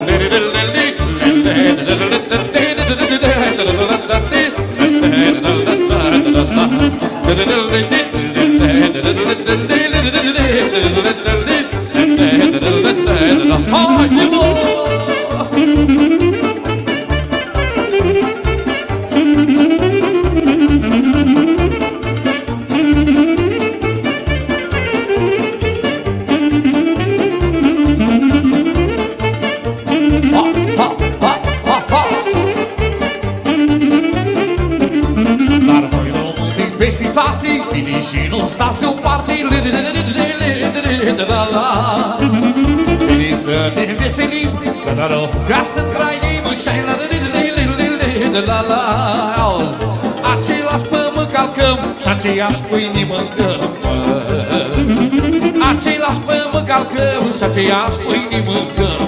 Viață trăim și-ai auzi, același pământ calcăm și aceeași pâine mâncăm. Același pământ calcăm și aceeași pâine mâncăm.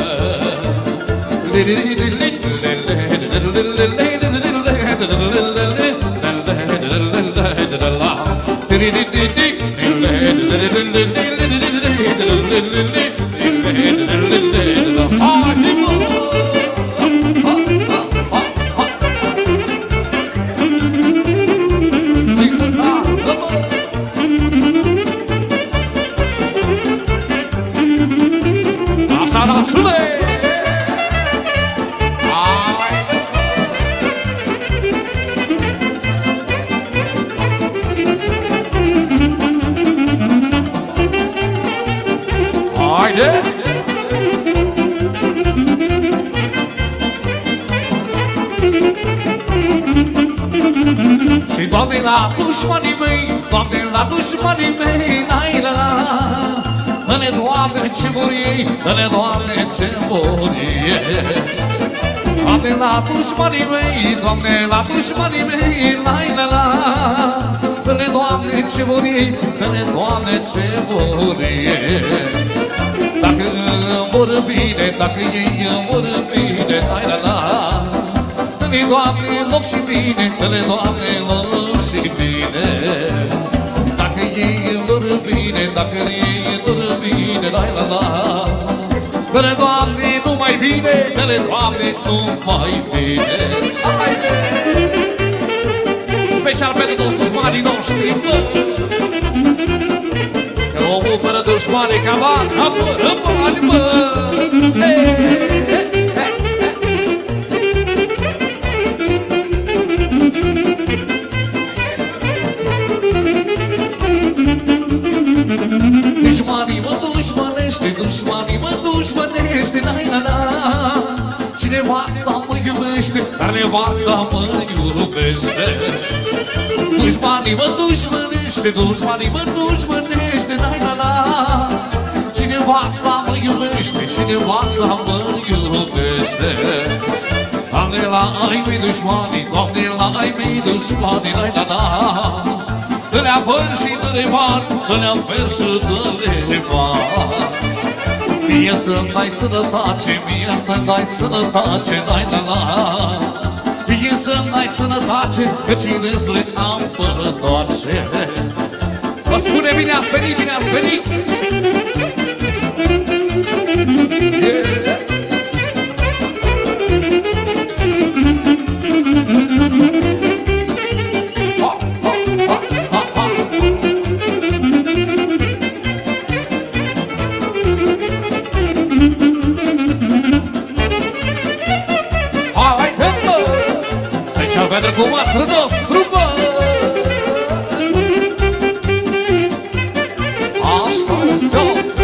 Și Doamne la dușmanii mei, Doamne la dușmanii mei, la dă-ne Doamne ce vor ei, dă-ne Doamne ce vor ei. Doamne la dușmanii mei, Doamne la dușmanii mei, la dă-ne Doamne ce vor ei, dă-ne Doamne ce vor ei. Dacă îmi vor bine, dacă ei îmi vor bine, la dă-ne Doamne loc și bine, dă-ne Doamne loc și bine. Dacă ei îmi vor bine, dacă ei îmi vor bine, la dă-ne Doamne numai bine, dă-ne Doamne numai bine. Special pentru toți dușmanii noștri, bă! Că omul fără dușmani ca vaca fără bani, bă! Dușmanii mă dușmănește, dușmanii mă dușmănește, la și nevasta mă iubește, dar nevasta mă iubește. Dușmanii mă dușmănește, dușmanii mă dușmănește, la și nevasta mă iubește, și nevasta mă iubește. Doamne la ai mei dușmanii, Doamne la ai mei dușmanii, la dă-le avăr și dă-le bani, dă-le avăr și dă-le bani. Mie să-mi dai sănătate, mie să-mi dai sănătate, la mie să-mi dai sănătate, că cine-ți le am pe toate. Vă spune bine ați venit, bine ați venit! Pentru cumatrul nostru, bă! Așa-i sos!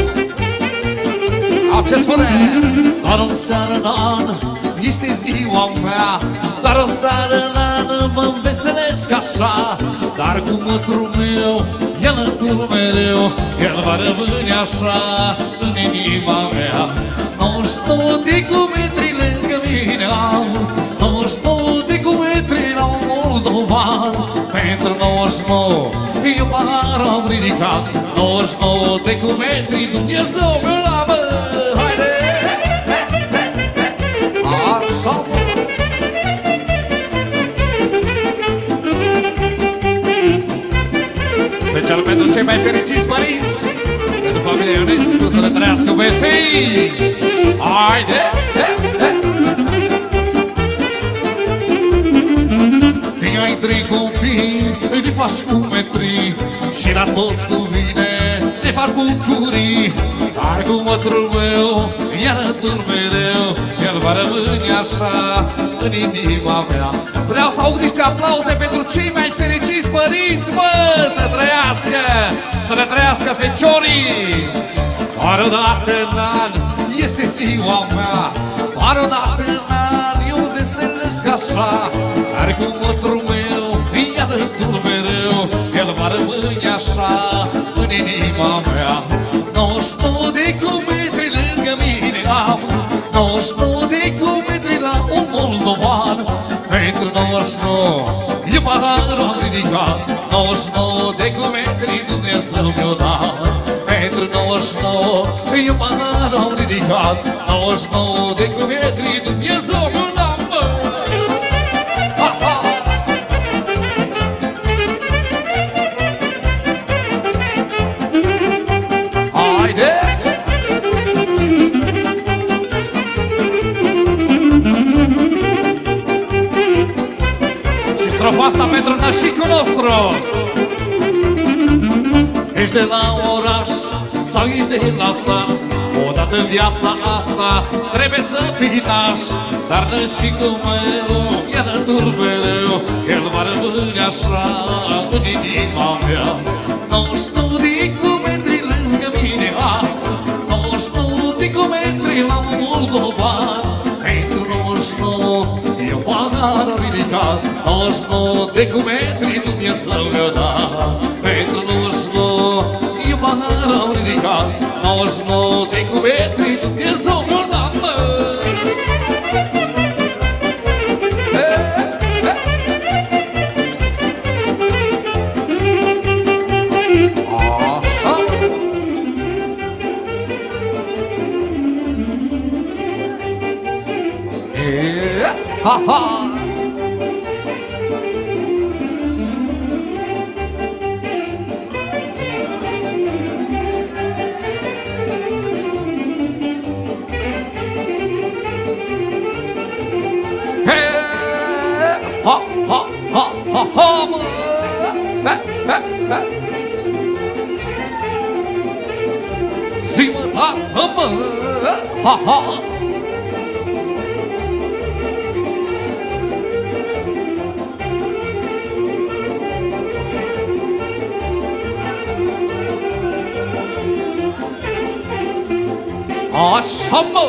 Ce spune? Doar o seară în an este ziua mea, dar o seară în an mă înveselesc așa. Dar cu mătrul meu, el întâl mereu, el va rămâne așa în inima mea. 99 de kilometri lângă mine au, 99 de kilometri la un moldovan. Pentru 99 eu pahar am ridicat, 99 de kilometri Dumnezeu mi-o lavă. Haide! Așa! Special pentru cei mai fericiți părinți, pentru familia Ionescu, să le trăiască băieții! Haide! trei copii, le faci cu metri și la toți cu vine le faci bucurii. Dar cu mătrul meu, iarătul mereu, el va rămâne așa în inima mea. Vreau să aud niște aplauze pentru cei mai fericiți părinți, mă, să trăiască, să le trăiască feciorii. Doar o dată în an este ziua mea, doar o dată în an eu veselesc așa. Dar cu mătrul meu, iarătul mereu, el va rămâne așa în inima mea. 99 de kilometri lângă mine am, 99 de kilometri la un moldovan. Pentru 99 eu paharul am ridicat, 99 de kilometri Dumnezeu mi-o dat. Pentru 99 eu paharul am ridicat, 99 de kilometri Dumnezeu mi-o dat. Strofa asta pentru nașicul nostru. Ești de la oraș sau ești de la sat, odată în viața asta trebuie să fii naș. Dar nașicul meu, iarătul mereu, el va rămâne așa în inima mea. 99 de kilometri lângă mine am, 99 de kilometri la un moldovan. Pentru 99 eu paharul am ridicat, 99 de kilometri Dumnezeu mi-o dat. Pentru 99 eu paharul am ridicat, 99 de kilometri Dumnezeu mi-o dat, mă. Ha, ha! Ha, ha, ha, ha, ha, mă! Zi-mă, tată, mă! Ha, ha! Așa, mă!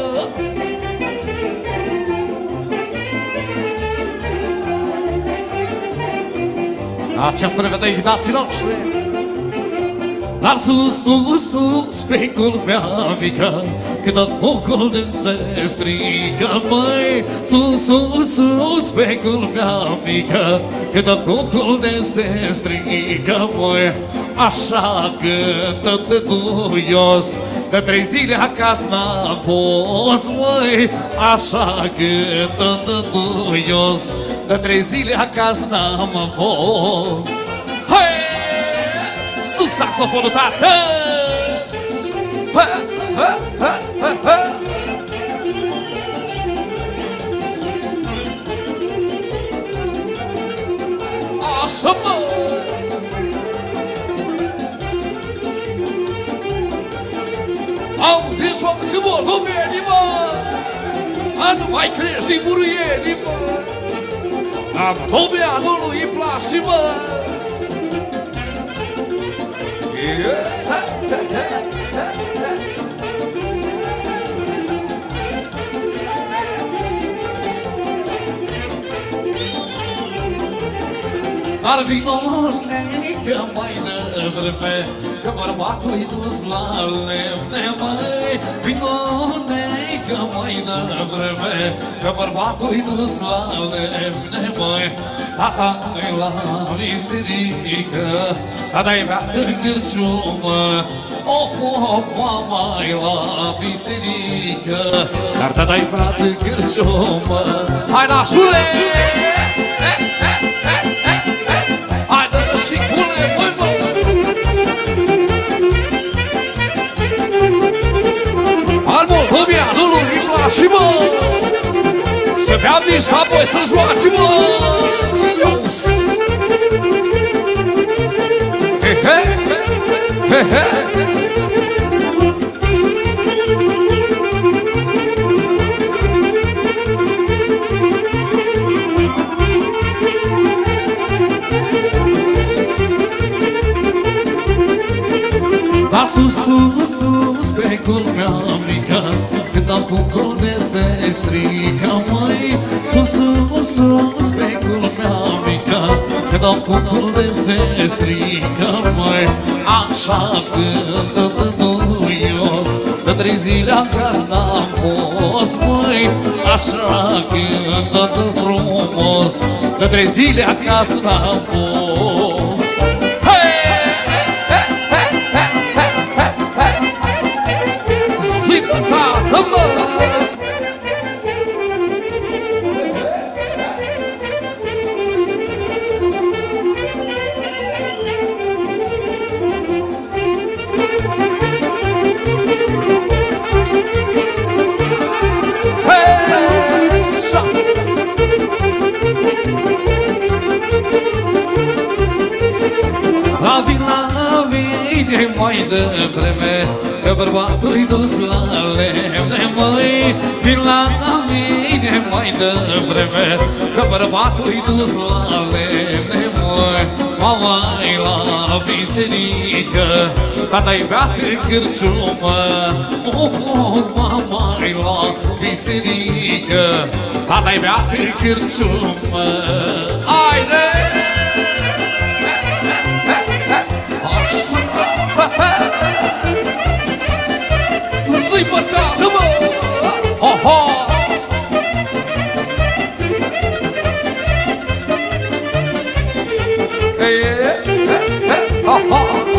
Această revedă invitații noștri. Dar sus, sus, sus, pe culmea mică, câtă focul din se strică, măi. Sus, sus, sus, pe culmea mică, câtă focul din se strică, măi. Așa cântă de duios, de 3 zile acasă n-am fost, măi. Așa cântă de duios, de 3 zile acasă n-am fost. Hai! Sus saxofonul, tată! Ha, ha, ha, ha, ha. Așa, mă! Auzi, mă, că moldovenii, mă! A, nu mai crești din buruienii, mă! Dar moldoveanului îi place, mă! Dar vino neică mai devreme, că bărbatul-i dus la lemne, măi. Vino neică mai devreme, că bărbatul-i dus la lemne, măi. Tata-i la biserică, tata-i bea în cârciumă, of, mama-i la biserică, dar tata-i bea în cârciumă. Hai, nașule! Hai, dă-l și cule, băi, mă! Al moldoveanului îi place, mă! Să bea din și apoi să joace, mă! Ios! Da sus, sus, sus, pe culmea mică, când dau cu corbe se strică, măi. Sus, sus, sus, pe culmea mică, când dau cu corbe se strică, măi. Așa când duios, de 3 zile acasă n-am fost, măi. Așa când frumos, de 3 zile acasă n-am fost. Mai devreme, că bărbatul-i dus la lemne, măi. Vin la mine mai devreme, că bărbatul-i dus la lemne, măi. Mama-i la biserică, tata-i bea pe cârciumă. Mama-i la biserică, tata-i bea pe cârciumă. Haide! Zi bătată, mă! Ho-ho! Ho-ho!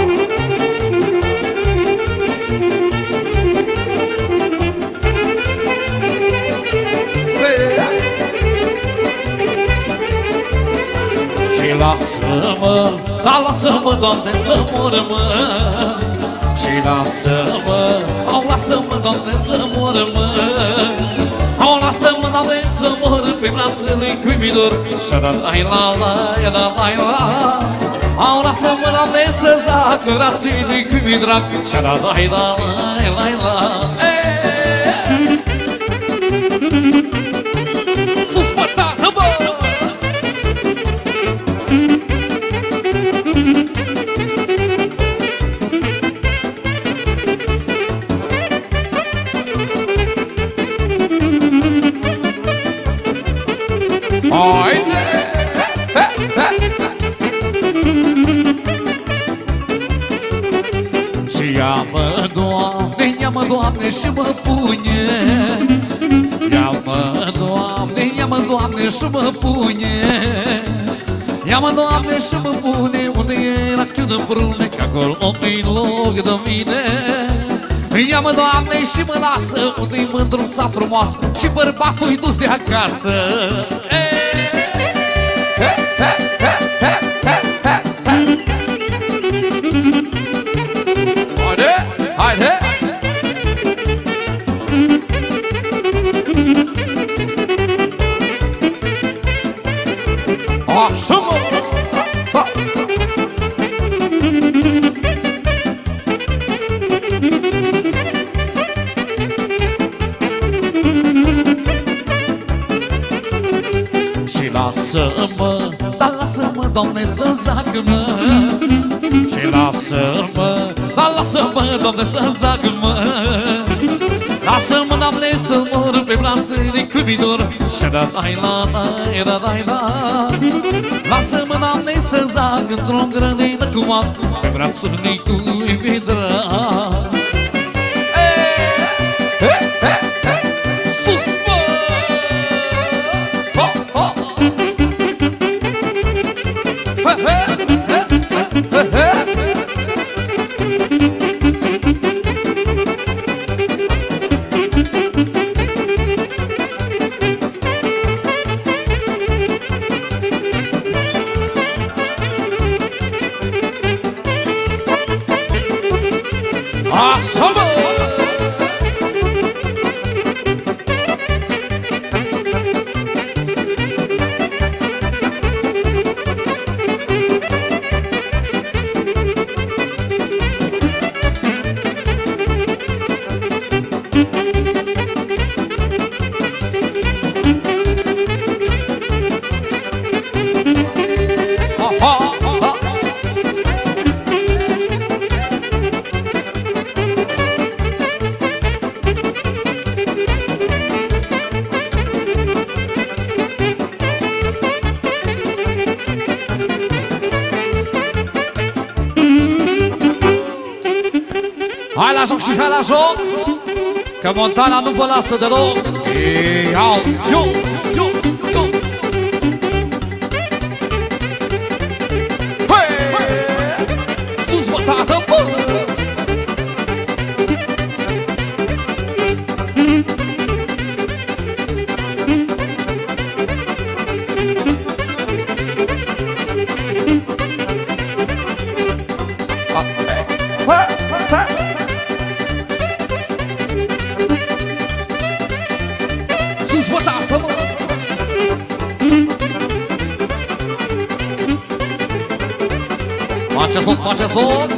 Și lasă-mă, da lasă-mă, Doamne, să mor, mă. Și lasă-mă, au lasă-mă, Doamne, să mor, mă. Au lasă-mă, Doamne, să mor pe brațele cuibidor. Șa-da-lai-la-la-la-la-la. Au lasă-mă, Doamne, să zacă brațele cuibidor. Șa-da-lai-la-la-la-la-la. Sus, bătată, bă! Haide! Și ia-mă, Doamne, ia-mă, Doamne, și mă pune. Ia-mă, Doamne, ia-mă, Doamne, și mă pune. Ia-mă, Doamne, și mă pune unde era chiudă brune, că acolo nu-i loc de mine. Ia-mă, Doamne, și mă lasă unde-i mândruța frumoasă și bărbatul-i dus de acasă. Haide, haide! Așa, mă! Și lasă-mă, dar lasă-mă, Doamne, să zac, mă. Și lasă-mă, dar lasă-mă, Doamne, să zac, mă. Lasă-mă, Doamne, să mor pe brațele cuibidor. Și-da-dai-la-dai-la-dai-la. Lasă-mă, Doamne, să zac într-o grădină cu mat pe brațele cuibidor. joc și hai la joc, că Montana nu vă lasă deloc. Ei, auzi, ios, ios, ios. Hei, sus, mă, tată, bă! Sus, bă, tată, mă! Faceți loc, faceți loc!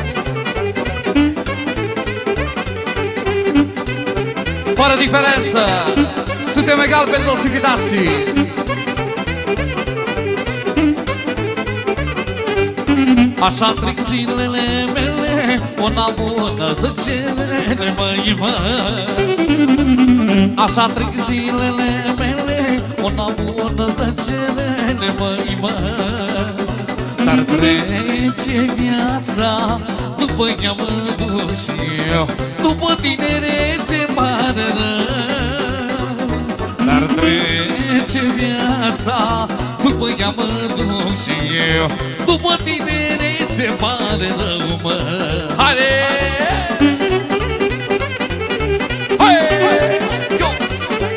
Fără diferență! Suntem egali pentru toți invitații! Așa trec zilele mele, una bună zăcelele, măi, mă. Așa trec zilele mele, una bună zăcelele, măi, mă. Dar trece viața, după ea mă duc și eu, după tinerețe mare rău. Dar trece viața, după ea mă duc și eu, după tinerețe mare rău, mă. Haide! Hai! Ios!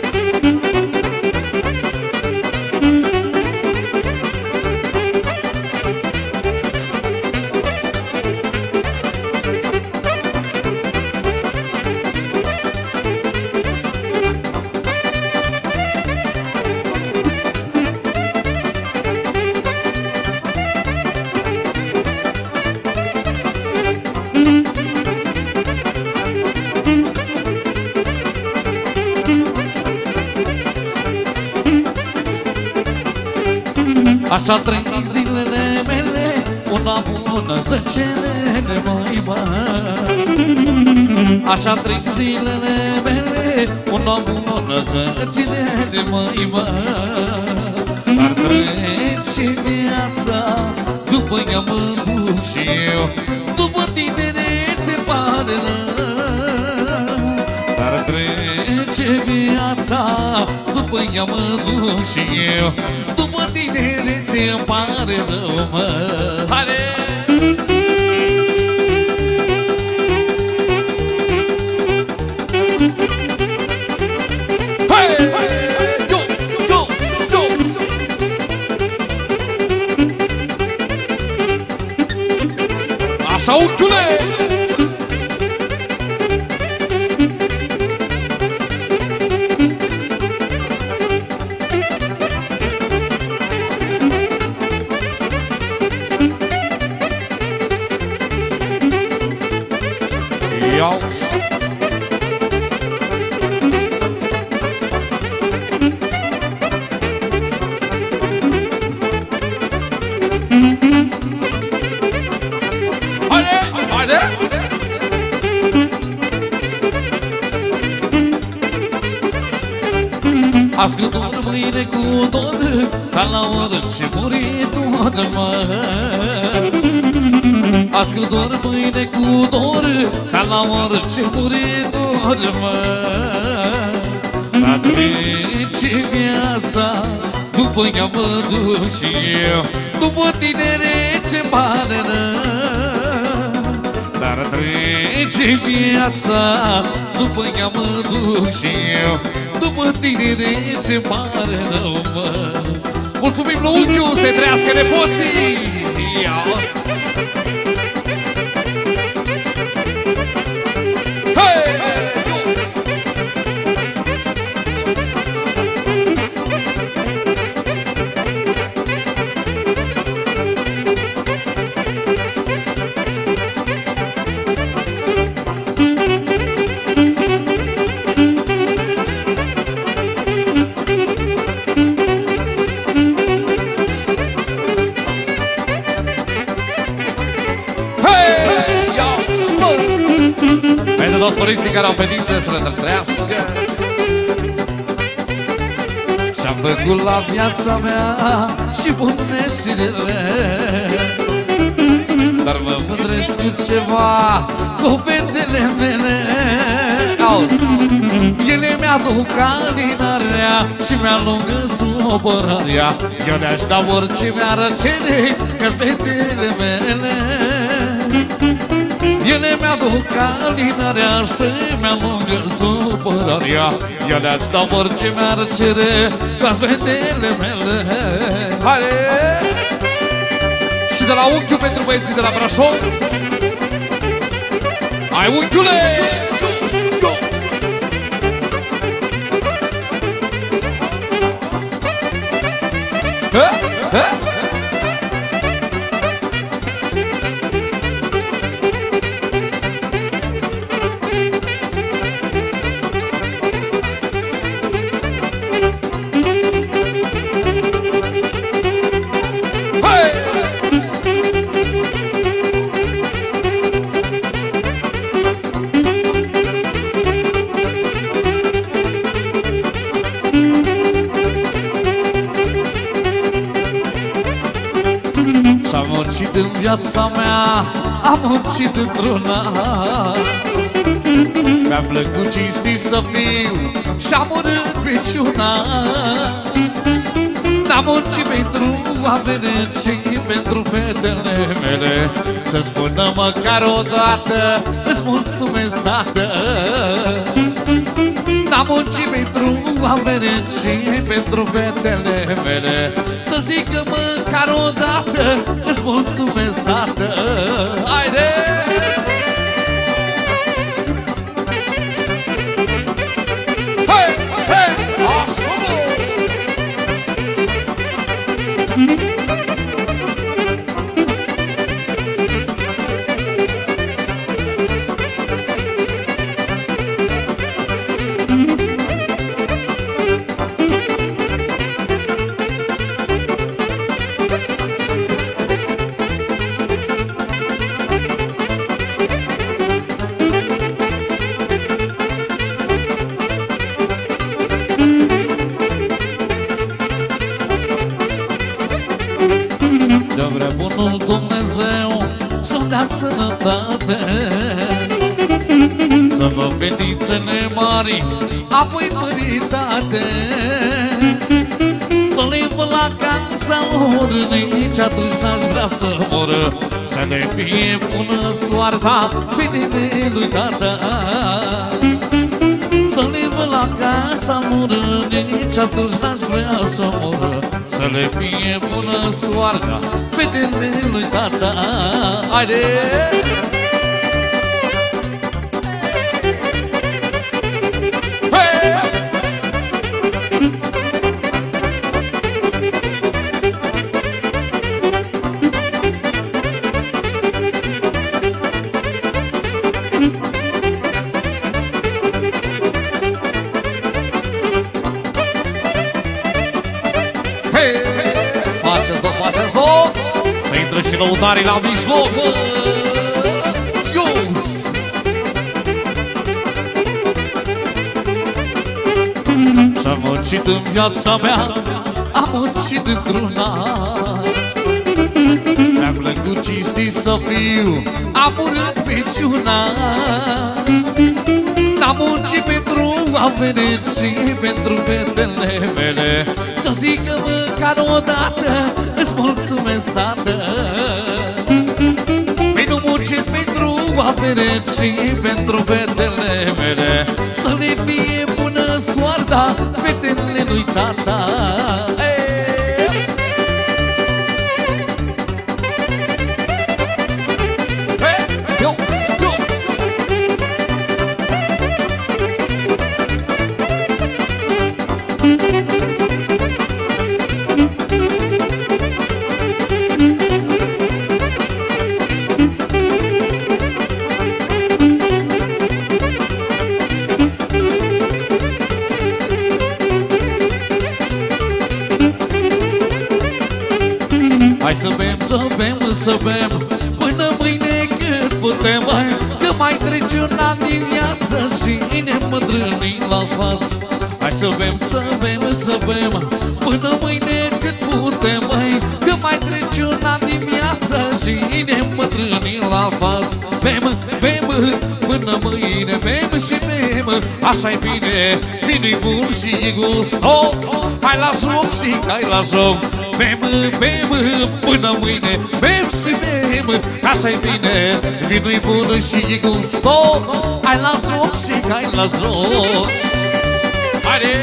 Așa trec zilele mele, una bună zăcelele, măi, mă. Așa trec zilele mele, una bună zăcelele, măi, mă. Dar trece viața, după ea mă duc și eu, după tinerețe pare rău. Dar trece viața, după ea mă duc și eu, după tinerețe îmi pare rău, mă. Haide! Hai! Ios, ios, ios! Așa, unchiule! Ascultă mâine cu dor, ca la orice muritor, mă. Ascultă mâine cu dor, ca la orice muritor, mă. Dar trece viața, după ea mă duc și eu, după tinerețe pare rău. Dar trece viața, după ea mă duc și eu, după tinerețe pare rău, mă. Mulțumim lui unchiul, să trăiască nepoții! Ios! Hei! Ios! Toți părinții care au fetițe să le trăiască. Și-am făcut la viața mea și bune și rele. dar mă mândresc cu ceva, cu fetele mele. Auzi, ele mi-aduc alinarea și mi-alungă supărarea. Eu le-aș da orice mi-ar cere, că-s fetele mele. Ele mi-aduc alinarea și mi-alungă supărarea. Eu le-aș da orice mi-ar cere, că-s fetele mele. Haide! Și de la unchiul pentru băieții de la Brașov. Hai, unchiule! S-am muncit în viața mea, am muncit într-una. Mi-a plăcut cinstit să fiu și-am urât piciuna. N-am muncit pentru avere, ci pentru fetele mele. Să spună măcar o dată, îți mulțumesc, tată. N-am muncit pentru avere, ci pentru fetele mele. Să zică măcar o dată, îți mulțumesc, tată. Haide! Hei, hei, așa! De-o vrea bunul Dumnezeu să-mi dea sănătate, să vă fetițele mari, apoi măritate, să le văd la casa lor, nici atunci n-aș vrea să moră, să le fie bună soarta fetele lui tata. Să le văd la casa lor, nici atunci n-aș vrea să moră, să le fie bună soarta fetele lui tata. Haide! Faceți loc! Să intră și lăutarii la mijloc! Ius! Și-am muncit în viața mea, am muncit într-una. Mi-a plăcut cinstit să fiu, am urât piciuna. N-am muncit pentru avere, ci pentru fetele mele. Să zică măcar o dată, îți mulțumesc, tată. Păi nu muncesc pentru avere, ci pentru fetele mele. Să le fie bună soarta fetele lui tata. Hai să bem, să bem, să bem până mâine cât putem, că mai trece un an din viață și ne mândrânim la față. Hai să bem, să bem, să bem până mâine cât putem, măi, că mai trece una dimineața și ne îmbătrânim la față. Bem, bem, până mâine bem și bem, așa-i bine, vinul-i bun și e gustos. Hai la joc și hai la joc. Bem, bem, până mâine bem și bem, așa-i bine, vinul-i bun și e gustos. Hai la joc și hai la joc. Haide!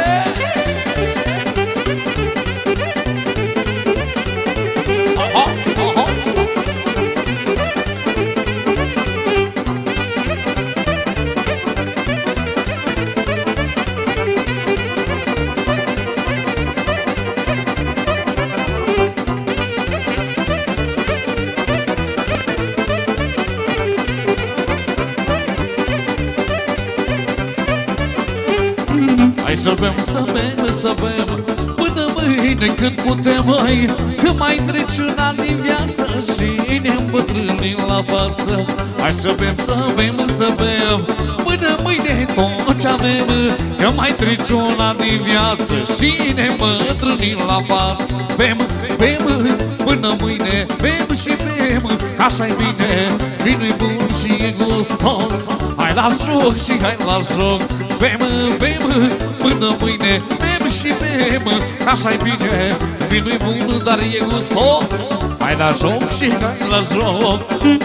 Hai să bem, să bem, să bem până mâine cât putem, măi, că mai trece un an din viață și ne îmbătrânim la față. Hai să bem, să bem, să bem până mâine tot ce avem, că mai trece un an din viață și ne îmbătrânim la față. Bem, bem, până mâine bem și bem, așa-i bine, vinul-i bun și e gustos. Hai la joc și hai la joc. Bem, bem, până mâine bem și bem, așa-i bine, vinul-i bun, dar e gustos. Hai la joc și hai la joc.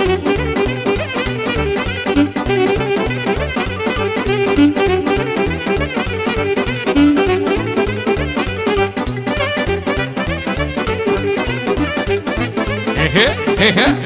He he, he he.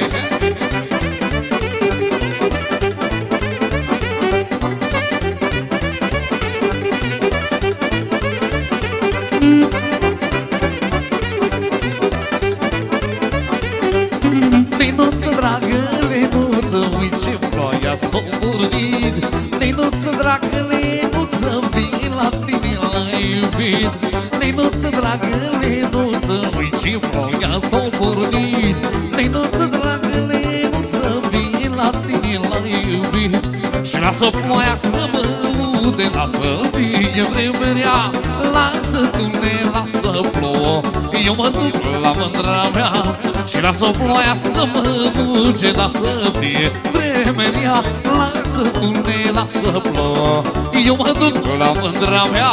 Lenuță, dragă, Lenuță, uite ce ploaia s-a vorbit. Lenuță, dragă, Lenuță, vin la tine la iubit. Lenuță, dragă, Lenuță, uite ce ploaia s-a vorbit. Lenuță, dragă, Lenuță, vin la tine la iubit. Și lasă ploaia să mă ude, lasă fie vremea. Lasă-tu-ne, lasă plouă, eu mă duc la mândra mea. Și lasă ploaia să mă duce, lasă fie vremea. Lasă-tu-ne, lasă plouă, eu mă duc la mândra mea.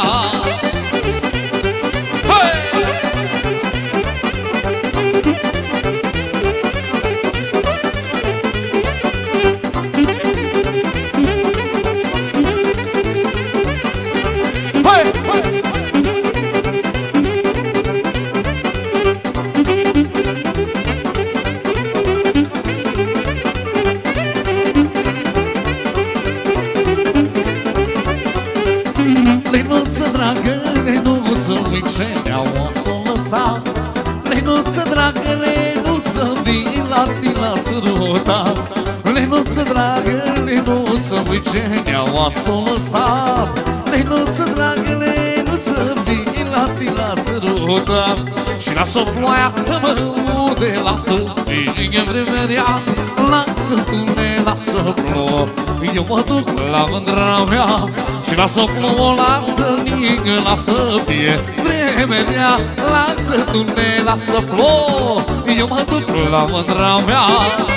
Lenuță, dragă, Lenuță, uite ce ne-au s-o lăsat. Lenuță, dragă, Lenuță, vin la tine la sărutat. Lenuță, dragă, Lenuță, uite ce ne-au s-o lăsat. Lenuță, dragă, Lenuță, vin la tine la sărutat. Și lasă ploaia să mă ude, lasă fie vremea. Lasă-tu-ne, lasă plouă, eu mă duc la mândra mea. Și lasă plouă, lasă ningă, lasă fie vremea. Lasă-tu-ne, lasă plouă, eu mă duc la mândra mea.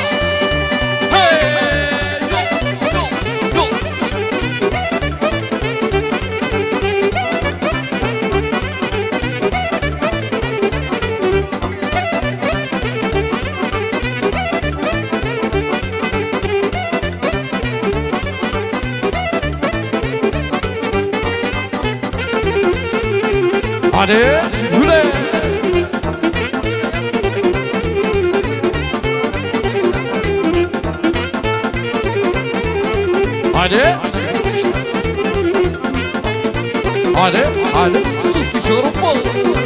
Haide, sigur! Haide! Haide, haide, sus piciorul, bă!